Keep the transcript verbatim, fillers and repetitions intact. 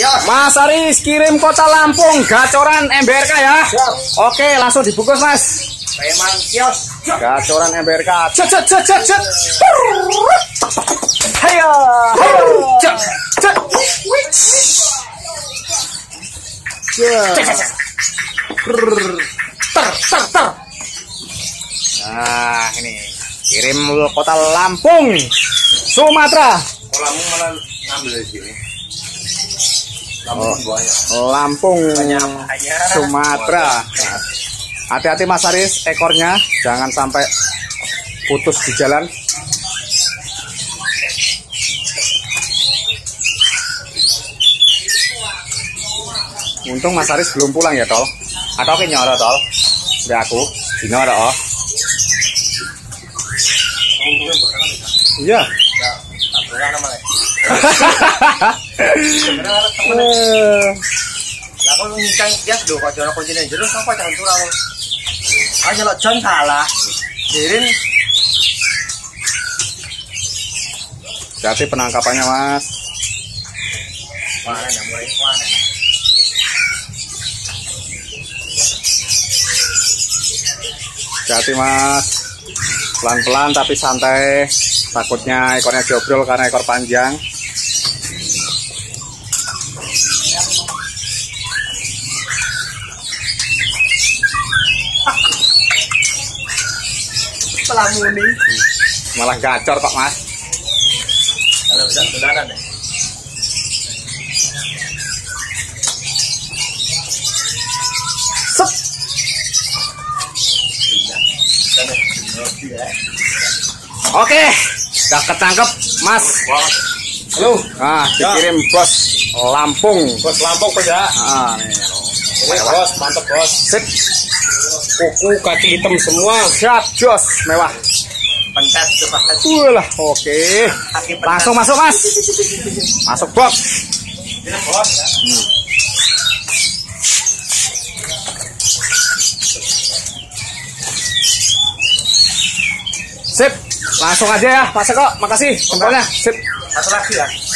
Mas Aris kirim kota Lampung gacoran M B R K ya. Oke, langsung dibungkus Mas. Preman kios. Gacoran M B R K. Cet cet cet cet cet. Hayo. Cet cet. Ter ter ter. Nah, ini kirim kota Lampung, Sumatera. Kolamu malah ngambil dari sini. Lampung banyak. Lampung, banyak. Sumatera. Hati-hati Mas Aris, ekornya jangan sampai putus di jalan. Untung Mas Aris belum pulang ya, Tol. Atau ke nyoro, Tol? Enggak aku, di nyoro. Oh. Iya. Lah kok ngicang ya lho kok jono kuncine jero sapa jangan turang. Aja lo jon salah. Kirin. Jadi penangkapannya Mas. Mana yang mulai mana? Hati Mas, pelan-pelan tapi santai, takutnya ekornya jobrol karena ekor panjang. Pelamuni malah gacor kok Mas. kalau bisa dolanan deh. Sep. Oke, udah ketangkep Mas. Halo. Nah, dikirim bos Lampung. Bos Lampung ya. Ah, nih. Ini bos, mantap bos. Sip. Kuku kaki hitam semua. Siap, jos, mewah. Pentas coba. Walah, oke. Langsung masuk Mas. Masuk box. Ini bos ya. Hmm. Sip, langsung aja ya Mas Eko, makasih jempolnya. Sip. Satu lagi ya.